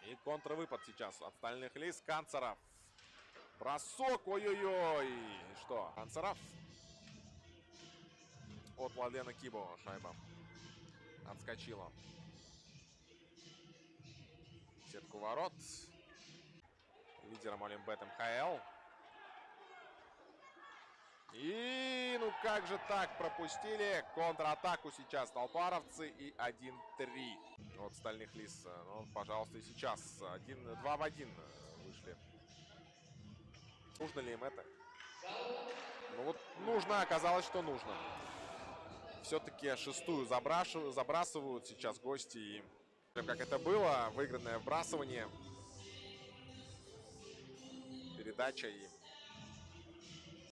И контрвыпад сейчас от Стальных Лис. Канцеров. Бросок. Ой-ой-ой. Что? Канцеров. От Владлена Кибо шайба отскочила. Сетку ворот. Лидером Олимбет МХЛ. И ну как же так пропустили контратаку сейчас толпаровцы и 1-3 от Стальных Лис. Ну, пожалуйста, и сейчас 2 в 1 вышли. Нужно ли им это? Ну вот нужно, оказалось, что нужно. Все-таки шестую забрасывают сейчас гости. И как это было, выигранное вбрасывание. Передача и